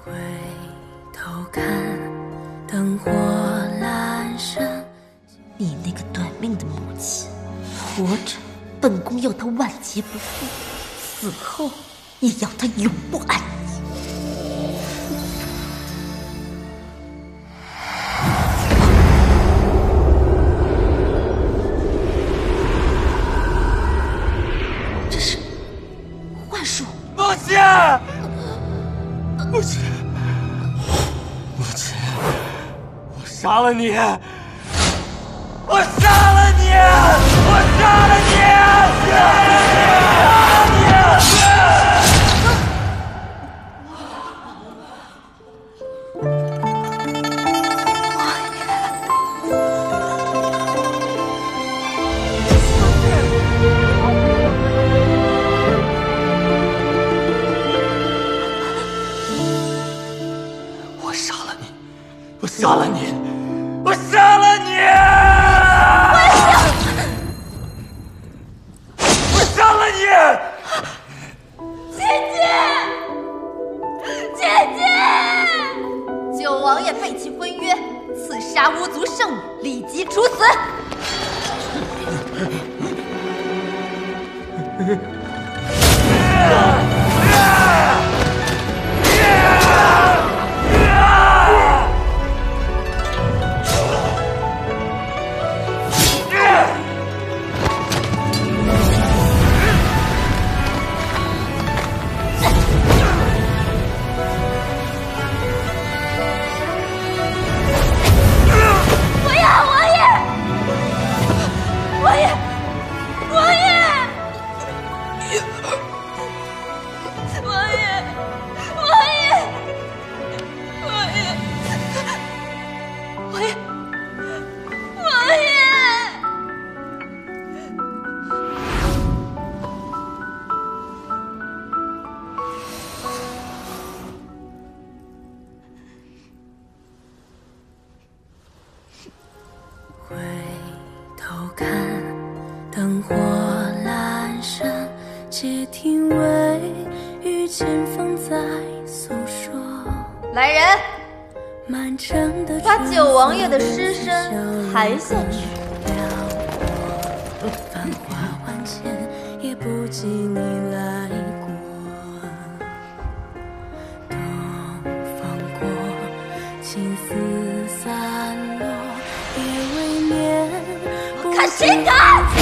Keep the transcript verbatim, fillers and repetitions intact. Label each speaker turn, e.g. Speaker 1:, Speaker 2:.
Speaker 1: 回头看，灯火阑珊。
Speaker 2: 你那个短命的母亲，活着，本宫要她万劫不复；死后，也要她永不安宁。
Speaker 3: 母亲，母亲，母亲，我杀了你！我杀了你！我杀了你！杀了你！ 我杀了你！我杀了你！我杀了你！我杀了你！
Speaker 2: 姐姐，姐姐！九王爷背弃婚约，刺杀巫族圣女，立即处死！
Speaker 1: 回头看，灯火阑珊，且听微雨清风在诉说。
Speaker 2: 来人，
Speaker 1: 满城的
Speaker 2: 把九王爷的尸身抬下去。
Speaker 1: 繁华万千，也不及你来过。东方过，青丝散落，夜未眠。
Speaker 2: 看谁敢！